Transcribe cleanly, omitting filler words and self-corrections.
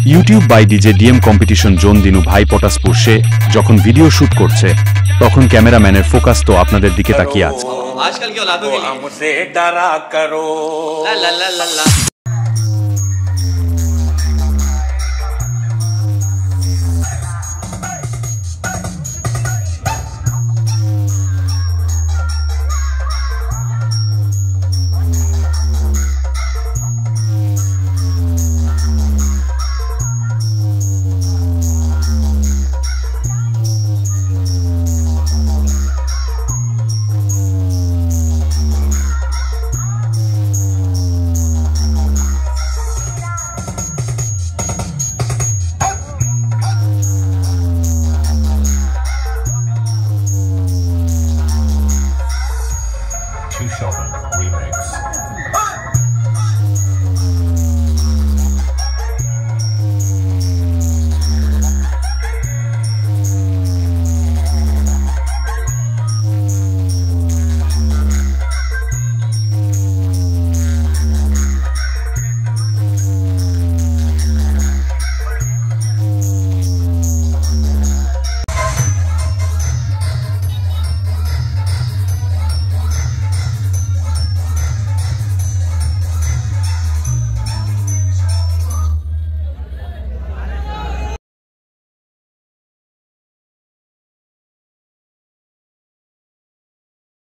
YouTube by DJ DM competition zone Dinu ভাই পটাসপুর সে যখন video shoot করছে তখন ক্যামেরাম্যানের ফোকাস তো আপনাদের দিকে তাকিয়ে আছে। आजकल की औलादों के लिए